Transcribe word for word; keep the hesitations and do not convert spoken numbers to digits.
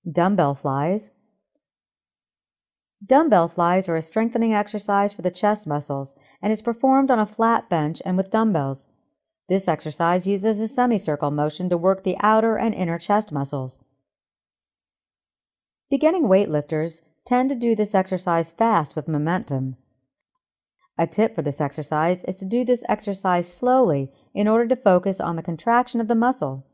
Dumbbell flies. Dumbbell flies are a strengthening exercise for the chest muscles and is performed on a flat bench and with dumbbells. This exercise uses a semicircle motion to work the outer and inner chest muscles. Beginning weightlifters tend to do this exercise fast with momentum. A tip for this exercise is to do this exercise slowly in order to focus on the contraction of the muscle.